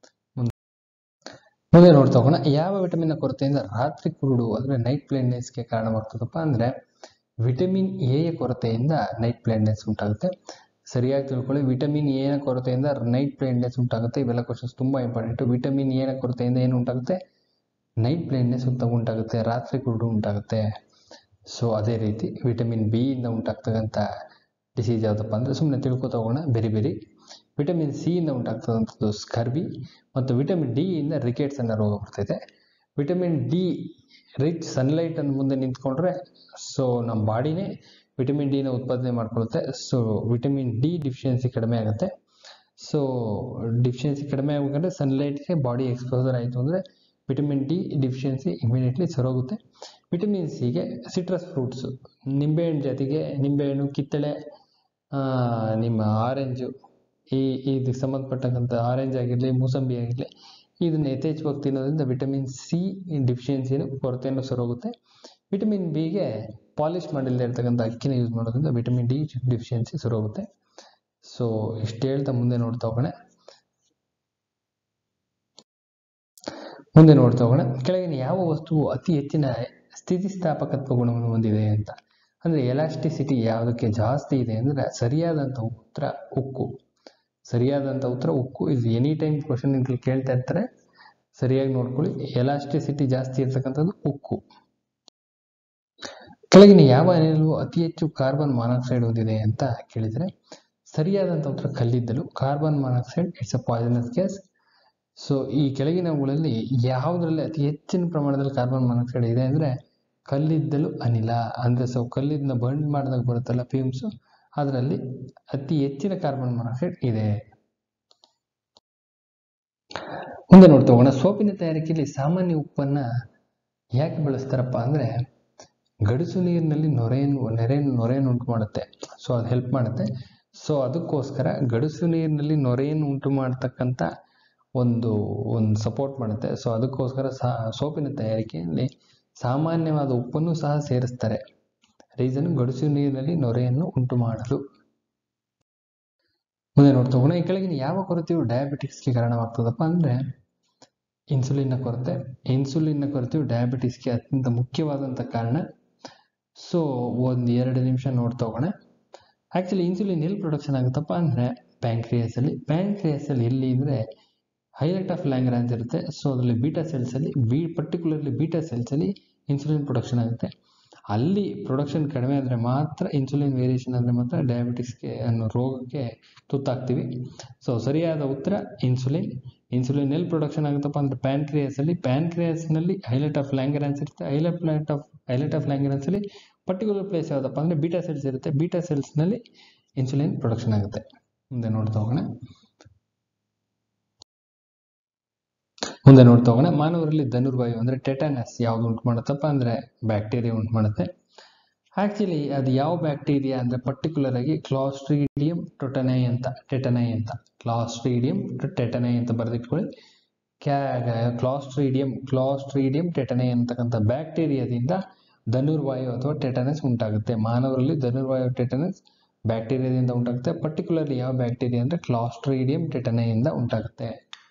ಮುಂದೆ ನೋಡ್ತಾ ಹೋಗೋಣ. ಯಾವ ವಿಟಮಿನ್ ಕೊರತೆಯಿಂದ ರಾತ್ರಿ ಕುರುಡು ಅಂದ್ರೆ ನೈಟ್ ಬ್ಲೈಂಡ್ನೆಸ್ಗೆ ಕಾರಣವಾಗ್ತದಪ್ಪ ಅಂದ್ರೆ ವಿಟಮಿನ್ ಎ ಕೊರತೆಯಿಂದ ನೈಟ್ ಬ್ಲೈಂಡ್ನೆಸ್ ಉಂಟಾಗುತ್ತೆ. ಸರಿಯಾಗಿ ತಿಳ್ಕೊಳ್ಳಿ. ವಿಟಮಿನ್ ಎ ನ ಕೊರತೆಯಿಂದ ನೈಟ್ ಬ್ಲೈಂಡ್ನೆಸ್ ಉಂಟಾಗುತ್ತೆ. ಇವೆಲ್ಲ ಕ್ವಶನ್ಸ್ ತುಂಬಾ ಇಂಪಾರ್ಟೆಂಟ್. ವಿಟಮಿನ್ ಎ ನ ಕೊರತೆಯಿಂದ ಏನು ಉಂಟಾಗುತ್ತೆ? ನೈಟ್ ಬ್ಲೈಂಡ್ನೆಸ್ ಉಂಟಾಗುತ್ತೆ, ರಾತ್ರಿ ಕುರುಡು ಉಂಟಾಗುತ್ತೆ. ಸೊ ಅದೇ ರೀತಿ ವಿಟಮಿನ್ ಬಿ ಇಂದ ಉಂಟಾಗ್ತಕ್ಕಂಥ ಡಿಸೀಸ್ ಯಾವ್ದಪ್ಪ ಅಂದ್ರೆ ಸುಮ್ಮನೆ ತಿಳ್ಕೊತಾ ಹೋಗೋಣ, ಬೆರಿ ಬೆರಿ. ವಿಟಮಿನ್ ಸಿ ಇಂದ ಉಂಟಾಗ್ತಕ್ಕಂಥದ್ದು ಸ್ಕರ್ಬಿ. ಮತ್ತು ವಿಟಮಿನ್ ಡಿ ಇಂದ ರಿಕೆಟ್ಸ್ ಅನ್ನೋ ರೋಗ ಬರ್ತೈತೆ. ವಿಟಮಿನ್ ಡಿ ರಿಚ್ ಸನ್ಲೈಟ್ ಅನ್ನು ಮುಂದೆ ನಿಂತ್ಕೊಂಡ್ರೆ ಸೊ ನಮ್ಮ ಬಾಡಿನೇ ವಿಟಮಿನ್ ಡಿ ನ ಉತ್ಪಾದನೆ ಮಾಡ್ಕೊಳ್ಳುತ್ತೆ. ಸೊ ವಿಟಮಿನ್ ಡಿ ಡಿಫಿಷಿಯನ್ಸಿ ಕಡಿಮೆ ಆಗುತ್ತೆ. ಸೊ ಡಿಫಿಷಿಯನ್ಸಿ ಕಡಿಮೆ ಆಗಬೇಕಂದ್ರೆ ಸನ್ಲೈಟ್ಗೆ ಬಾಡಿ ಎಕ್ಸ್ಪೋಸರ್ ಆಯಿತು ಅಂದರೆ ವಿಟಮಿನ್ ಡಿ ಡಿಫಿಷಿಯನ್ಸಿ ಇಮಿಡಿಯೇಟ್ಲಿ ಸರೋಗುತ್ತೆ. ವಿಟಮಿನ್ ಸಿಗೆ ಸಿಟ್ರಸ್ ಫ್ರೂಟ್ಸು, ನಿಂಬೆಹಣ್ಣು ಜೊತೆಗೆ ನಿಂಬೆಹಣ್ಣು, ಕಿತ್ತಳೆ, ನಿಮ್ಮ ಆರೆಂಜು, ಈ ಇದಕ್ಕೆ ಸಂಬಂಧಪಟ್ಟಂಥ ಆರೆಂಜ್ ಆಗಿರಲಿ, ಮೂಸಂಬಿ ಆಗಿರಲಿ, ಇದನ್ನು ಯಥೇಚ್ಛವಾಗಿ ತಿನ್ನೋದ್ರಿಂದ ವಿಟಮಿನ್ ಸಿ ಡಿಫಿಷಿಯನ್ಸಿನ ಕೊರತೆಯನ್ನು ಸರೋಗುತ್ತೆ. ವಿಟಮಿನ್ ಬಿಗೆ ಪಾಲಿಶ್ ಮಾಡಿಲ್ಲದೆ ಇರ್ತಕ್ಕಂಥ ಅಕ್ಕಿನ ಯೂಸ್ ಮಾಡೋದ್ರಿಂದ ವಿಟಮಿನ್ ಡಿ ಡಿಫಿಷಿಯನ್ಸಿ ಶುರು ಹೋಗುತ್ತೆ. ಸೊ ಇಷ್ಟು ಹೇಳ್ತಾ ಮುಂದೆ ನೋಡ್ತಾ ಹೋಗೋಣ ಮುಂದೆ ನೋಡ್ತಾ ಹೋಗೋಣ ಕೆಳಗಿನ ಯಾವ ವಸ್ತುವು ಅತಿ ಹೆಚ್ಚಿನ ಸ್ಥಿತಿಸ್ಥಾಪಕತ್ವ ಗುಣವನ್ನು ಹೊಂದಿದೆ ಅಂತ. ಅಂದರೆ ಎಲಾಸ್ಟಿಸಿಟಿ ಯಾವುದಕ್ಕೆ ಜಾಸ್ತಿ ಇದೆ ಅಂದರೆ ಸರಿಯಾದಂಥ ಉತ್ತರ ಉಕ್ಕು. ಸರಿಯಾದಂಥ ಉತ್ತರ ಉಕ್ಕು. ಇದು ಎನಿ ಟೈಮ್ ಕ್ವಶನ್ ಕೇಳ್ತಾ ಇರ್ತಾರೆ, ಸರಿಯಾಗಿ ನೋಡ್ಕೊಳ್ಳಿ. ಎಲಾಸ್ಟಿಸಿಟಿ ಜಾಸ್ತಿ ಇರ್ತಕ್ಕಂಥದ್ದು ಉಕ್ಕು. ಕೆಳಗಿನ ಯಾವ ಅನಿಲವು ಅತಿ ಹೆಚ್ಚು ಕಾರ್ಬನ್ ಮಾನಾಕ್ಸೈಡ್ ಹೊಂದಿದೆ ಅಂತ ಕೇಳಿದರೆ ಸರಿಯಾದಂಥ ಉತ್ತರ ಕಲ್ಲಿದ್ದಲು. Carbon monoxide it's a poisonous gas. So ಈ ಕೆಳಗಿನವುಗಳಲ್ಲಿ ಯಾವುದರಲ್ಲಿ ಅತಿ ಹೆಚ್ಚಿನ ಪ್ರಮಾಣದಲ್ಲಿ ಕಾರ್ಬನ್ ಮಾನಾಕ್ಸೈಡ್ ಇದೆ ಅಂದರೆ ಕಲ್ಲಿದ್ದಲು ಅನಿಲ. ಅಂದರೆ ಸೊ ಕಲ್ಲಿದ್ದನ್ನ ಬರ್ನ್ ಮಾಡಿದಾಗ ಬರುತ್ತಲ್ಲ ಫ್ಯೂಮ್ಸು, ಅದರಲ್ಲಿ ಅತಿ ಹೆಚ್ಚಿನ ಕಾರ್ಬನ್ ಮಾನಾಕ್ಸೈಡ್ ಇದೆ. ಮುಂದೆ ನೋಡ್ತಾ ಹೋಗೋಣ ಸೋಪಿನ ತಯಾರಿಕೆಯಲ್ಲಿ ಸಾಮಾನ್ಯ ಉಪ್ಪನ್ನ ಯಾಕೆ ಬಳಸ್ತಾರಪ್ಪ ಅಂದರೆ ಗಡಿಸು ನೀರಿನಲ್ಲಿ ನೊರೆಯನ್ನು ನೆರೆಯನ್ನು ನೊರೆಯನ್ನು ಉಂಟು ಮಾಡುತ್ತೆ. ಸೊ ಅದು ಹೆಲ್ಪ್ ಮಾಡುತ್ತೆ. ಸೊ ಅದಕ್ಕೋಸ್ಕರ ಗಡಿಸು ನೀರಿನಲ್ಲಿ ನೊರೆಯನ್ನು ಉಂಟು ಮಾಡ್ತಕ್ಕಂಥ ಒಂದು ಒಂದು ಸಪೋರ್ಟ್ ಮಾಡುತ್ತೆ. ಸೊ ಅದಕ್ಕೋಸ್ಕರ ಸಹ ಸೋಪಿನ ತಯಾರಿಕೆಯಲ್ಲಿ ಸಾಮಾನ್ಯವಾದ ಉಪ್ಪನ್ನು ಸಹ ಸೇರಿಸ್ತಾರೆ. ರೀಸನ್ ಗಡಿಸು ನೀರಿನಲ್ಲಿ ನೊರೆಯನ್ನು ಉಂಟು ಮಾಡಲು. ಮುಂದೆ ನೋಡ್ತಾ ಹೋಗೋಣ ಈ ಕೆಳಗಿನ ಯಾವ ಕೊರತೆಯು ಡಯಾಬಿಟಿಕ್ಸ್ಗೆ ಕಾರಣವಾಗ್ತದಪ್ಪ ಅಂದರೆ ಇನ್ಸುಲಿನ್ನ ಕೊರತೆ. ಇನ್ಸುಲಿನ್ನ ಕೊರತೆಯು ಡಯಾಬಿಟಿಸ್ಗೆ ಅತ್ಯಂತ ಮುಖ್ಯವಾದಂಥ ಕಾರಣ. ಸೊ ಒಂದು ಎರಡು ನಿಮಿಷ ನೋಡ್ತಾ ಹೋಗೋಣ. ಆ್ಯಕ್ಚುಲಿ ಇನ್ಸುಲಿನ್ ಎಲ್ಲಿ ಪ್ರೊಡಕ್ಷನ್ ಆಗುತ್ತಪ್ಪ ಅಂದರೆ ಪ್ಯಾಂಕ್ರಿಯಾಸಲ್ಲಿ. ಪ್ಯಾಂಕ್ರಿಯಾಸಲ್ಲಿ ಎಲ್ಲಿ ಅಂದರೆ ಹೈಲೈಟ್ ಆಫ್ ಲ್ಯಾಂಗ್ರಾನ್ಸ್ ಇರುತ್ತೆ. ಸೊ ಅದರಲ್ಲಿ ಬೀಟಾ ಸೆಲ್ಸಲ್ಲಿ ಬಿ ಪರ್ಟಿಕ್ಯುಲರ್ಲಿ ಬೀಟಾ ಸೆಲ್ಸಲ್ಲಿ ಇನ್ಸುಲಿನ್ ಪ್ರೊಡಕ್ಷನ್ ಆಗುತ್ತೆ. ಅಲ್ಲಿ ಪ್ರೊಡಕ್ಷನ್ ಕಡಿಮೆ ಆದರೆ ಮಾತ್ರ ಇನ್ಸುಲಿನ್ ವೇರಿಯೇಷನ್ ಆದರೆ ಮಾತ್ರ ಡಯಾಬಿಟಿಕ್ಸ್ಗೆ ಅನ್ನೋ ರೋಗಕ್ಕೆ ತುತ್ತಾಗ್ತೀವಿ. ಸೊ ಸರಿಯಾದ ಉತ್ತರ ಇನ್ಸುಲಿನ್. ಇನ್ಸುಲಿನ್ ಎಲ್ಲಿ ಪ್ರೊಡಕ್ಷನ್ ಆಗುತ್ತಪ್ಪ ಅಂದರೆ ಪ್ಯಾನ್ಕ್ರಿಯಾಸಲ್ಲಿ. ಪ್ಯಾನ್ಕ್ರಿಯಾಸ್ನಲ್ಲಿ ಹೈಲೈಟ್ ಆಫ್ ಲ್ಯಾಂಗ್ರಾನ್ಸ್ ಇರುತ್ತೆ. ಹೈಲೈಟ್ ಆಫ್ ಹೈಲೈಟ್ ಆಫ್ ಲ್ಯಾಂಗ್ರಾನ್ಸಲ್ಲಿ ಪರ್ಟಿಕ್ಯುಲರ್ ಪ್ಲೇಸ್ ಯಾವುದಪ್ಪ ಅಂದರೆ ಬೀಟಾ ಸೆಲ್ಸ್ ಇರುತ್ತೆ. ಬೀಟಾ ಸೆಲ್ಸ್ನಲ್ಲಿ ಇನ್ಸುಲಿನ್ ಪ್ರೊಡಕ್ಷನ್ ಆಗುತ್ತೆ. ಮುಂದೆ ನೋಡ್ತಾ ಹೋಗೋಣ ಮುಂದೆ ನೋಡ್ತಾ ಹೋಗೋಣ ಮಾನವರಲ್ಲಿ ಧನುರ್ವಾಯು ಅಂದರೆ ಟೆಟನಸ್ ಯಾವುದು ಉಂಟು ಮಾಡುತ್ತಪ್ಪ ಅಂದರೆ ಬ್ಯಾಕ್ಟೀರಿಯಾ ಉಂಟು ಮಾಡುತ್ತೆ. ಆ್ಯಕ್ಚುಲಿ ಅದು ಯಾವ ಬ್ಯಾಕ್ಟೀರಿಯಾ ಅಂದರೆ ಪರ್ಟಿಕ್ಯುಲರ್ ಆಗಿ ಕ್ಲಾಸ್ಟ್ರೀಡಿಯಂ ಟೊಟನೈ ಅಂತ ಟೆಟನೈ ಅಂತ ಕ್ಲಾಸ್ಟ್ರೀಡಿಯಂ ಟೆಟನೈ ಅಂತ ಬರೆದಿಟ್ಕೊಳ್ಳಿ. ಕ್ಯಾ ಕ್ಲಾಸ್ಟ್ರೀಡಿಯಂ ಕ್ಲಾಸ್ಟ್ರೀಡಿಯಂ ಟೆಟನೈ ಅಂತಕ್ಕಂಥ ಬ್ಯಾಕ್ಟೀರಿಯಾದಿಂದ ಧನುರ್ವಾಯು ಅಥವಾ ಟೆಟನಸ್ ಉಂಟಾಗುತ್ತೆ. ಮಾನವರಲ್ಲಿ ಧನುರ್ವಾಯು ಟೆಟನಸ್ ಬ್ಯಾಕ್ಟೀರಿಯಾದಿಂದ ಉಂಟಾಗುತ್ತೆ. ಪರ್ಟಿಕ್ಯುಲರ್ಲಿ ಯಾವ ಬ್ಯಾಕ್ಟೀರಿಯಾ ಅಂದರೆ ಕ್ಲಾಸ್ಟ್ರೀಡಿಯಂ ಟೆಟನೈಯಿಂದ ಉಂಟಾಗುತ್ತೆ.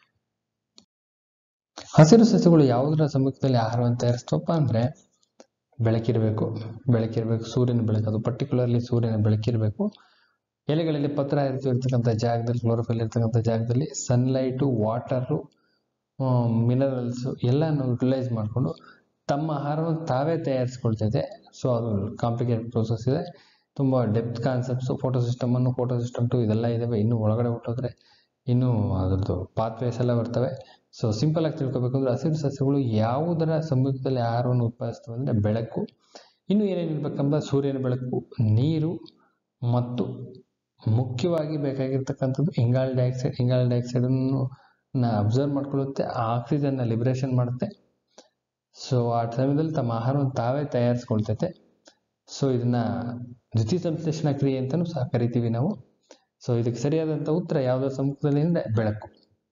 ಹಸಿರು ಸಸ್ಯಗಳು ಯಾವುದರ ಸಮ್ಮುಖದಲ್ಲಿ ಆಹಾರವನ್ನು ತಯಾರಿಸ್ತವಪ್ಪ ಅಂದರೆ ಬೆಳಕಿರಬೇಕು ಬೆಳಕಿರಬೇಕು ಸೂರ್ಯನ ಬೆಳಕು. ಅದು ಪರ್ಟಿಕ್ಯುಲರ್ಲಿ ಸೂರ್ಯನ ಬೆಳಕಿರಬೇಕು. ಎಲೆಗಳಲ್ಲಿ ಪತ್ರ ಇರ್ತಕ್ಕಂಥ ಜಾಗದಲ್ಲಿ ಕ್ಲೋರೋಫಿಲ್ ಇರ್ತಕ್ಕಂಥ ಜಾಗದಲ್ಲಿ ಸನ್ಲೈಟು ವಾಟರು ಮಿನರಲ್ಸು ಎಲ್ಲನೂ ಯುಟಿಲೈಸ್ ಮಾಡಿಕೊಂಡು ತಮ್ಮ ಆಹಾರವನ್ನು ತಾವೇ ತಯಾರಿಸ್ಕೊಳ್ತೈತೆ. ಸೊ ಅದು ಕಾಂಪ್ಲಿಕೇಟೆಡ್ ಪ್ರೋಸೆಸ್ ಇದೆ. ತುಂಬ ಡೆಪ್ತ್ ಕಾನ್ಸೆಪ್ಟ್ಸು ಫೋಟೋ ಸಿಸ್ಟಮನ್ನು ಫೋಟೋ ಸಿಸ್ಟಮ್ ಟು ಇದೆಲ್ಲ ಇದ್ದಾವೆ. ಇನ್ನೂ ಒಳಗಡೆ ಹೊಟ್ಟೋದ್ರೆ ಇನ್ನೂ ಅದರದ್ದು ಪಾತ್ವೇಸ್ ಎಲ್ಲ ಬರ್ತವೆ. ಸೊ ಸಿಂಪಲ್ ಆಗಿ ತಿಳ್ಕೊಬೇಕು ಅಂದರೆ ಹಸಿರು ಸಸ್ಯಗಳು ಯಾವುದರ ಸಮ್ಮುಖದಲ್ಲಿ ಆಹಾರವನ್ನು ಉತ್ಪಾದಿಸ್ತವೆ ಅಂದರೆ ಬೆಳಕು. ಇನ್ನು ಏನೇನು ಇರಬೇಕಂದ್ರೆ ಸೂರ್ಯನ ಬೆಳಕು, ನೀರು ಮತ್ತು ಮುಖ್ಯವಾಗಿ ಬೇಕಾಗಿರ್ತಕ್ಕಂಥದ್ದು ಇಂಗಾಲ ಡೈಆಕ್ಸೈಡ್. ಇಂಗಾಲ ಡೈಆಕ್ಸೈಡನ್ನು ಅಬ್ಸರ್ವ್ ಮಾಡ್ಕೊಳ್ಳುತ್ತೆ, ಆಕ್ಸಿಜನ್ನ ಲಿಬರೇಷನ್ ಮಾಡುತ್ತೆ. ಸೊ ಆ ಸಮಯದಲ್ಲಿ ತಮ್ಮ ಆಹಾರವನ್ನು ತಾವೇ ತಯಾರಿಸ್ಕೊಳ್ತೈತೆ. ಸೊ ಇದನ್ನ ದ್ಯುತಿ ಸಂಶ್ಲೇಷಣಾ ಕ್ರಿಯೆ ಅಂತಲೂ ಸಹ ಕರಿತೀವಿ ನಾವು. ಸೊ ಇದಕ್ಕೆ ಸರಿಯಾದಂಥ ಉತ್ತರ ಯಾವುದರ ಸಮ್ಮುಖದಲ್ಲಿ ಅಂದರೆ ಬೆಳಕು.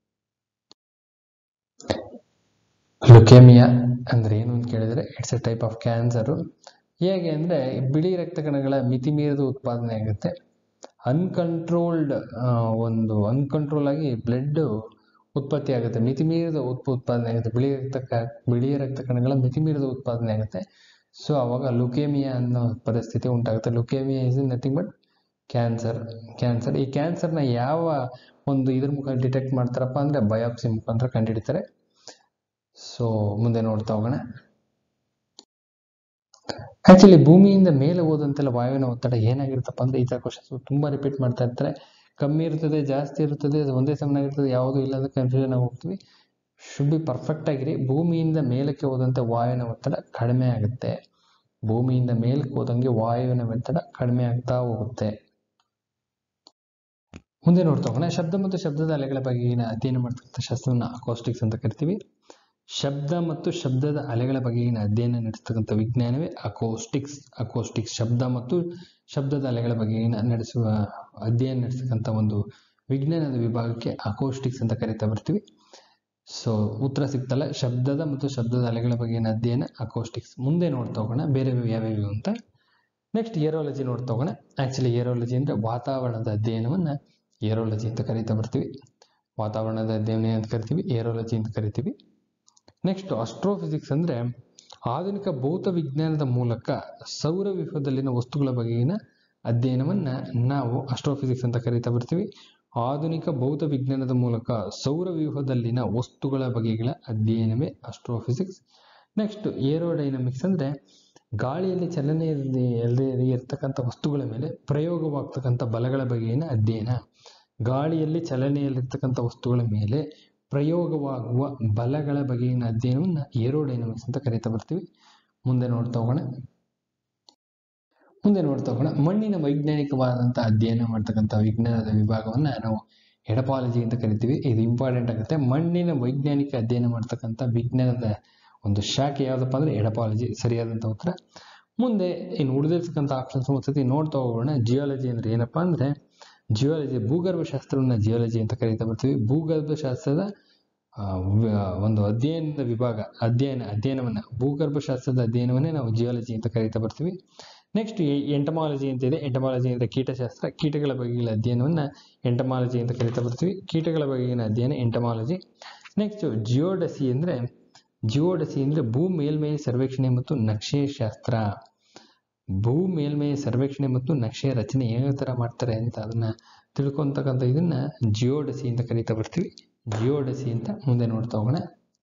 ಲುಕೇಮಿಯಾ ಅಂದರೆ ಏನು ಅಂತ ಕೇಳಿದರೆ it's a type of cancer. ಹೇಗೆ ಅಂದರೆ ಬಿಳಿ ರಕ್ತ ಕಣಗಳ ಮಿತಿ ಮೀರಿದ ಉತ್ಪಾದನೆ ಆಗುತ್ತೆ. ಅನ್ಕಂಟ್ರೋಲ್ಡ್ ಒಂದು ಅನ್ಕಂಟ್ರೋಲ್ ಆಗಿ ಬ್ಲಡ್ ಉತ್ಪತ್ತಿ ಆಗುತ್ತೆ. ಮಿತಿ ಮೀರಿದ ಉತ್ಪ ಉತ್ಪಾದನೆ ಆಗುತ್ತೆ. ಬಿಳಿ ರಕ್ತ ಬಿಳಿಯ ರಕ್ತ ಕಣಗಳ ಮಿತಿ ಮೀರಿದ ಉತ್ಪಾದನೆ ಆಗುತ್ತೆ. ಸೊ ಅವಾಗ ಲುಕೇಮಿಯಾ ಅನ್ನೋ ಪರಿಸ್ಥಿತಿ ಉಂಟಾಗುತ್ತೆ. Leukaemia is nothing but cancer. Cancer ಈ ಕ್ಯಾನ್ಸರ್ನ ಯಾವ ಒಂದು ಇದ್ರ ಮುಖ ಡಿಟೆಕ್ಟ್ ಮಾಡ್ತಾರಪ್ಪ ಅಂದರೆ ಬಯಾಪ್ಸಿ ಮುಖಾಂತರ ಕಂಡುಹಿಡಿತಾರೆ. ಸೊ ಮುಂದೆ ನೋಡ್ತಾ ಹೋಗೋಣ. ಆಕ್ಚುಲಿ ಭೂಮಿಯಿಂದ ಮೇಲೆ ಹೋದಂತೆಲ್ಲ ವಾಯುವಿನ ಒತ್ತಡ ಏನಾಗಿರುತ್ತಪ್ಪ ಅಂದ್ರೆ ಈ ತರ ಕ್ವಶನ್ಸ್ ತುಂಬಾ ರಿಪೀಟ್ ಮಾಡ್ತಾ ಇರ್ತಾರೆ. ಕಮ್ಮಿ ಇರ್ತದೆ, ಜಾಸ್ತಿ ಇರುತ್ತದೆ, ಒಂದೇ ಸಮನಾಗಿರ್ತದೆ, ಯಾವುದೂ ಇಲ್ಲ ಅಂದ್ರೆ ಕನ್ಫ್ಯೂಷನ್ ಆಗಿ ಹೋಗ್ತೀವಿ. ಶುಡ್ ಬಿ ಪರ್ಫೆಕ್ಟ್ ಆಗಿರಿ. ಭೂಮಿಯಿಂದ ಮೇಲಕ್ಕೆ ಹೋದಂತೆ ವಾಯುವಿನ ಒತ್ತಡ ಕಡಿಮೆ ಆಗುತ್ತೆ. ಭೂಮಿಯಿಂದ ಮೇಲಕ್ಕೆ ಹೋದಂಗೆ ವಾಯುವಿನ ಒತ್ತಡ ಕಡಿಮೆ ಆಗ್ತಾ ಹೋಗುತ್ತೆ. ಮುಂದೆ ನೋಡ್ತಾ ಹೋಗೋಣ. ಶಬ್ದ ಮತ್ತು ಶಬ್ದದ ಅಲೆಗಳ ಬಗೆಗಿನ ಅಧ್ಯಯನ ಮಾಡ್ತಕ್ಕಂಥ ಶಾಸ್ತ್ರವನ್ನ ಅಕೌಸ್ಟಿಕ್ಸ್ ಅಂತ ಕರಿತೀವಿ. ಶಬ್ದ ಮತ್ತು ಶಬ್ದದ ಅಲೆಗಳ ಬಗೆಗಿನ ಅಧ್ಯಯನ ನಡೆಸ್ತಕ್ಕಂಥ ವಿಜ್ಞಾನವೇ ಅಕೌಸ್ಟಿಕ್ಸ್. ಅಕೌಸ್ಟಿಕ್ಸ್ ಶಬ್ದ ಮತ್ತು ಶಬ್ದದ ಅಲೆಗಳ ಬಗೆಗಿನ ನಡೆಸುವ ಅಧ್ಯಯನ ನಡೆಸ್ತಕ್ಕಂಥ ಒಂದು ವಿಜ್ಞಾನದ ವಿಭಾಗಕ್ಕೆ ಅಕೌಸ್ಟಿಕ್ಸ್ ಅಂತ ಕರಿತಾ ಬರ್ತೀವಿ. ಸೊ ಉತ್ತರ ಸಿಗ್ತಲ್ಲ, ಶಬ್ದದ ಮತ್ತು ಶಬ್ದದ ಅಲೆಗಳ ಬಗೆಗಿನ ಅಧ್ಯಯನ ಅಕೋಸ್ಟಿಕ್ಸ್. ಮುಂದೆ ನೋಡ್ತಾ ಹೋಗೋಣ ಬೇರೆ ಯಾವ್ಯಾವ ಅಂತ. ನೆಕ್ಸ್ಟ್ ಏರೋಲಜಿ ನೋಡ್ತಾ ಹೋಗೋಣ. ಆಕ್ಚುಲಿ ಏರೋಲಜಿ ಅಂದ್ರೆ ವಾತಾವರಣದ ಅಧ್ಯಯನವನ್ನ ಏರೋಲಜಿ ಅಂತ ಕರಿತಾ ಬರ್ತೀವಿ. ವಾತಾವರಣದ ಅಧ್ಯಯನ ಅಂತ ಕರಿತೀವಿ, ಏರೋಲಜಿ ಅಂತ ಕರಿತೀವಿ. ನೆಕ್ಸ್ಟ್ ಆಸ್ಟ್ರೋಫಿಸಿಕ್ಸ್ ಅಂದ್ರೆ ಆಧುನಿಕ ಭೌತ ವಿಜ್ಞಾನದ ಮೂಲಕ ಸೌರವ್ಯೂಹದಲ್ಲಿನ ವಸ್ತುಗಳ ಬಗೆಗಿನ ಅಧ್ಯಯನವನ್ನ ನಾವು ಆಸ್ಟ್ರೋಫಿಸಿಕ್ಸ್ ಅಂತ ಕರಿತಾ ಬರ್ತೀವಿ. ಆಧುನಿಕ ಭೌತ ವಿಜ್ಞಾನದ ಮೂಲಕ ಸೌರವ್ಯೂಹದಲ್ಲಿನ ವಸ್ತುಗಳ ಬಗೆಗಳ ಅಧ್ಯಯನವೇ ಆಸ್ಟ್ರೋಫಿಸಿಕ್ಸ್. ನೆಕ್ಸ್ಟ್ ಏರೋಡೈನಮಿಕ್ಸ್ ಅಂದ್ರೆ ಗಾಳಿಯಲ್ಲಿ ಚಲನೆಯಲ್ಲಿ ಇರ್ತಕ್ಕಂಥ ವಸ್ತುಗಳ ಮೇಲೆ ಪ್ರಯೋಗವಾಗ್ತಕ್ಕಂಥ ಬಲಗಳ ಬಗೆಗಿನ ಅಧ್ಯಯನ. ಗಾಳಿಯಲ್ಲಿ ಚಲನೆಯಲ್ಲಿರ್ತಕ್ಕಂಥ ವಸ್ತುಗಳ ಮೇಲೆ ಪ್ರಯೋಗವಾಗುವ ಬಲಗಳ ಬಗೆಗಿನ ಅಧ್ಯಯನವನ್ನ ಏರೋಡೈನಮಿಕ್ಸ್ ಅಂತ ಕರಿತಾ ಬರ್ತೀವಿ. ಮುಂದೆ ನೋಡ್ತಾ ಹೋಗೋಣ ಮುಂದೆ ನೋಡ್ತಾ ಹೋಗೋಣ ಮಣ್ಣಿನ ವೈಜ್ಞಾನಿಕವಾದಂತಹ ಅಧ್ಯಯನ ಮಾಡ್ತಕ್ಕಂಥ ವಿಜ್ಞಾನದ ವಿಭಾಗವನ್ನ ನಾವು ಎಡಪಾಲಜಿ ಅಂತ ಕರಿತೀವಿ. ಇದು ಇಂಪಾರ್ಟೆಂಟ್ ಆಗುತ್ತೆ. ಮಣ್ಣಿನ ವೈಜ್ಞಾನಿಕ ಅಧ್ಯಯನ ಮಾಡ್ತಕ್ಕಂಥ ವಿಜ್ಞಾನದ ಒಂದು ಶಾಖೆ ಯಾವ್ದಪ್ಪ ಅಂದ್ರೆ ಎಡಪಾಲಜಿ, ಸರಿಯಾದಂತ ಉತ್ತರ. ಮುಂದೆ ಇನ್ನು ಉಳಿದಿರ್ತಕ್ಕಂಥ ಆಪ್ಷನ್ಸ್ ಒಂದ್ಸತಿ ನೋಡ್ತಾ ಹೋಗೋಣ. ಜಿಯಾಲಜಿ ಅಂದ್ರೆ ಏನಪ್ಪಾ ಅಂದ್ರೆ ಜಿಯಾಲಜಿ ಭೂಗರ್ಭಶಾಸ್ತ್ರವನ್ನ ಜಿಯಾಲಜಿ ಅಂತ ಕರಿತಾ ಬರ್ತೀವಿ. ಭೂಗರ್ಭಶಾಸ್ತ್ರದ ಒಂದು ಅಧ್ಯಯನದ ವಿಭಾಗ ಅಧ್ಯಯನ ಅಧ್ಯಯನವನ್ನ ಭೂಗರ್ಭಶಾಸ್ತ್ರದ ಅಧ್ಯಯನವನ್ನೇ ನಾವು ಜಿಯಾಲಜಿ ಅಂತ ಕರಿತಾ ಬರ್ತೀವಿ. ನೆಕ್ಸ್ಟ್ ಎಂಟಮಾಲಜಿ ಅಂತ ಇದೆ. ಎಂಟಮಾಲಜಿ ಅಂದ್ರೆ ಕೀಟಶಾಸ್ತ್ರ, ಕೀಟಗಳ ಬಗೆಗಿನ ಅಧ್ಯಯನವನ್ನ ಎಂಟಮಾಲಜಿ ಅಂತ ಕರಿತಾ ಬರ್ತೀವಿ. ಕೀಟಗಳ ಬಗೆಗಿನ ಅಧ್ಯಯನ ಎಂಟಮಾಲಜಿ. ನೆಕ್ಸ್ಟ್ ಜಿಯೋಡಸಿ ಅಂದ್ರೆ ಜಿಯೋಡಸಿ ಅಂದ್ರೆ ಭೂ ಮೇಲ್ಮೈ ಸರ್ವೇಕ್ಷಣೆ ಮತ್ತು ನಕ್ಷೆ ಶಾಸ್ತ್ರ. ಭೂ ಮೇಲ್ಮೈ ಸರ್ವೇಕ್ಷಣೆ ಮತ್ತು ನಕ್ಷೆ ರಚನೆ ಯಾವ ತರ ಮಾಡ್ತಾರೆ ಅಂತ ಅದನ್ನ ತಿಳ್ಕೊಂತಕ್ಕಂಥ ಇದನ್ನ ಜಿಯೋಡಸಿ ಅಂತ ಕರಿತಾ ಬರ್ತೀವಿ. ಜಿಯೋಡಸಿ ಅಂತ. ಮುಂದೆ ನೋಡ್ತಾ ಹೋಗೋಣ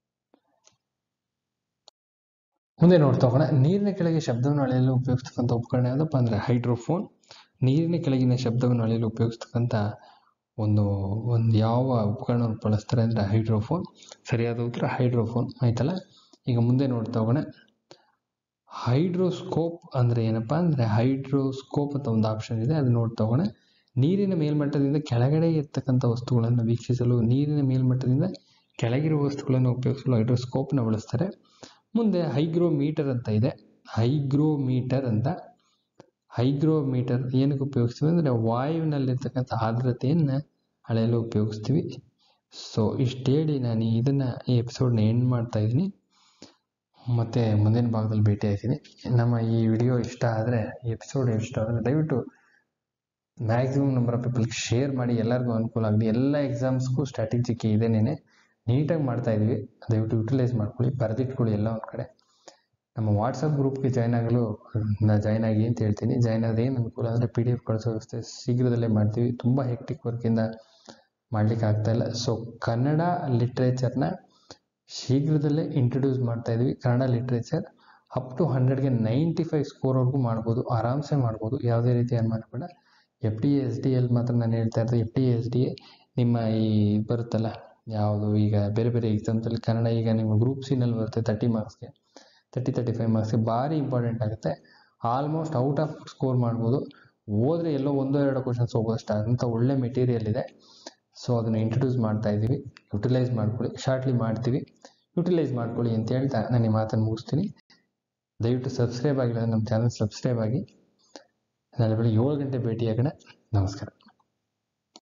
ಮುಂದೆ ನೋಡ್ತಾ ಹೋಗೋಣ ನೀರಿನ ಕೆಳಗೆ ಶಬ್ದವನ್ನು ಅಳೆಯಲು ಉಪಯೋಗಿಸ್ತಕ್ಕಂಥ ಉಪಕರಣ ಯಾವುದಪ್ಪ ಅಂದ್ರೆ ಹೈಡ್ರೋಫೋನ್. ನೀರಿನ ಕೆಳಗಿನ ಶಬ್ದವನ್ನು ಅಳೆಯಲು ಉಪಯೋಗಿಸ್ತಕ್ಕಂಥ ಒಂದು ಒಂದು ಯಾವ ಉಪಕರಣವನ್ನು ಬಳಸ್ತಾರೆ ಅಂದ್ರೆ ಹೈಡ್ರೋಫೋನ್. ಸರಿಯಾದ ಉತ್ತರ ಹೈಡ್ರೋಫೋನ್. ಆಯ್ತಲ್ಲ. ಈಗ ಮುಂದೆ ನೋಡ್ತಾ ಹೋಗೋಣ. ಹೈಡ್ರೋಸ್ಕೋಪ್ ಅಂದ್ರೆ ಏನಪ್ಪಾ ಅಂದ್ರೆ ಹೈಡ್ರೋಸ್ಕೋಪ್ ಅಂತ ಒಂದು ಆಪ್ಷನ್ ಇದೆ, ಅದು ನೋಡ್ತಾ ಹೋಗೋಣ. ನೀರಿನ ಮೇಲ್ಮಟ್ಟದಿಂದ ಕೆಳಗಡೆ ಇರ್ತಕ್ಕಂಥ ವಸ್ತುಗಳನ್ನು ವೀಕ್ಷಿಸಲು ನೀರಿನ ಮೇಲ್ಮಟ್ಟದಿಂದ ಕೆಳಗಿರುವ ವಸ್ತುಗಳನ್ನು ಉಪಯೋಗಿಸಲು ಹೈಡ್ರೋಸ್ಕೋಪ್ ನ ಬಳಸ್ತಾರೆ. ಮುಂದೆ ಹೈಗ್ರೋಮೀಟರ್ ಅಂತ ಇದೆ. ಹೈಗ್ರೋಮೀಟರ್ ಅಂತ ಹೈಗ್ರೋಮೀಟರ್ ಏನಕ್ಕೆ ಉಪಯೋಗಿಸ್ತೀವಿ ಅಂದ್ರೆ ವಾಯುವಿನಲ್ಲಿರ್ತಕ್ಕಂಥ ಆರ್ದ್ರತೆಯನ್ನ ಅಳೆಯಲು ಉಪಯೋಗಿಸ್ತೀವಿ. ಸೊ ಇಷ್ಟು ಹೇಳಿ ನಾನು ಇದನ್ನ ಈ ಎಪಿಸೋಡ್ನ ಎಂಡ್ ಮಾಡ್ತಾ ಇದ್ದೀನಿ. ಮತ್ತೆ ಮುಂದಿನ ಭಾಗದಲ್ಲಿ ಭೇಟಿ ಆಗ್ತೀನಿ. ನಮ್ಮ ಈ ವಿಡಿಯೋ ಇಷ್ಟ ಆದರೆ ಈ ಎಪಿಸೋಡ್ ಇಷ್ಟ ಆದರೆ ದಯವಿಟ್ಟು ಮ್ಯಾಕ್ಸಿಮಮ್ ನಂಬರ್ ಆಫ್ ಪೀಪಲ್ಗೆ ಶೇರ್ ಮಾಡಿ, ಎಲ್ಲರಿಗೂ ಅನುಕೂಲ ಆಗಲಿ. ಎಲ್ಲ ಎಕ್ಸಾಮ್ಸ್ಗೂ ಸ್ಟ್ರಾಟಜಿಗೆ ಇದೇನೇನೆ ನೀಟಾಗಿ ಮಾಡ್ತಾ ಇದೀವಿ, ದಯವಿಟ್ಟು ಯುಟಿಲೈಸ್ ಮಾಡ್ಕೊಳ್ಳಿ, ಬರೆದಿಟ್ಕೊಳ್ಳಿ ಎಲ್ಲ ಒಂದು ಕಡೆ. ನಮ್ಮ ವಾಟ್ಸಪ್ ಗ್ರೂಪ್ಗೆ ಜಾಯ್ನ್ ಆಗಲು ನಾ ಜಾಯ್ನ್ ಆಗಿ ಅಂತ ಹೇಳ್ತೀನಿ. ಜಾಯ್ನ್ ಆದ್ರೆ ಏನು ಅನುಕೂಲ ಅಂದರೆ ಪಿ ಡಿ ಎಫ್ ಕಳಿಸೋ ವ್ಯವಸ್ಥೆ ಶೀಘ್ರದಲ್ಲೇ ಮಾಡ್ತೀವಿ. ತುಂಬ ಹೆಕ್ಟಿಕ್ ವರ್ಕಿಂದ ಮಾಡ್ಲಿಕ್ಕೆ ಆಗ್ತಾ ಇಲ್ಲ. ಸೊ ಕನ್ನಡ ಲಿಟ್ರೇಚರ್ನ ಶೀಘ್ರದಲ್ಲೇ ಇಂಟ್ರೊಡ್ಯೂಸ್ ಮಾಡ್ತಾ ಇದೀವಿ. ಕನ್ನಡ ಲಿಟ್ರೇಚರ್ ಅಪ್ ಟು ಹಂಡ್ರೆಡ್ಗೆ ನೈಂಟಿ ಫೈವ್ ಸ್ಕೋರ್ವರೆಗೂ ಮಾಡ್ಬೋದು, ಆರಾಮ್ಸೆ ಮಾಡ್ಬೋದು, ಯಾವುದೇ ರೀತಿ ಅನುಮಾನ ಬೇಡ. F D A S D L ಮಾತ್ರ ನಾನು ಹೇಳ್ತಾ ಇರ್ತೀನಿ. F D A S D A ನಿಮ್ಮ ಈ ಬರುತ್ತಲ್ಲ ಯಾವುದು ಈಗ ಬೇರೆ ಬೇರೆ ಎಕ್ಸಾಮ್ಸಲ್ಲಿ ಕನ್ನಡ ಈಗ ನಿಮ್ಮ ಗ್ರೂಪ್ ಸಿನಲ್ಲಿ ಬರುತ್ತೆ ತರ್ಟಿ ಮಾರ್ಕ್ಸ್ಗೆ ತರ್ಟಿ ತರ್ಟಿ ಫೈವ್ ಮಾರ್ಕ್ಸ್ಗೆ ಭಾರಿ ಇಂಪಾರ್ಟೆಂಟ್ ಆಗುತ್ತೆ. ಆಲ್ಮೋಸ್ಟ್ ಔಟ್ ಆಫ್ ಸ್ಕೋರ್ ಮಾಡ್ಬೋದು. ಹೋದ್ರೆ ಎಲ್ಲೋ ಒಂದೋ ಎರಡು ಕ್ವಶನ್ಸ್ ಹೋಗೋದಷ್ಟ ಅಂತ ಒಳ್ಳೆ ಮೆಟೀರಿಯಲ್ ಇದೆ. ಸೊ ಅದನ್ನು ಇಂಟ್ರೊಡ್ಯೂಸ್ ಮಾಡ್ತಾ ಇದ್ದೀವಿ, ಯುಟಿಲೈಸ್ ಮಾಡ್ಕೊಳ್ಳಿ. ಶಾರ್ಟ್ಲಿ ಮಾಡ್ತೀವಿ, ಯುಟಿಲೈಸ್ ಮಾಡ್ಕೊಳ್ಳಿ ಅಂತ ಹೇಳ್ತಾ ನಾನು ಈ ಮಾತನ್ನು ಮುಗಿಸ್ತೀನಿ. ದಯವಿಟ್ಟು ಸಬ್ಸ್ಕ್ರೈಬ್ ಆಗಿಲ್ಲ ನಮ್ಮ ಚಾನಲ್ ಸಬ್ಸ್ಕ್ರೈಬ್ ಆಗಿ. ನಾಳೆ ಬೆಳಗ್ಗೆ ಏಳು ಗಂಟೆ ಭೇಟಿಯಾಗೋಣ. ನಮಸ್ಕಾರ.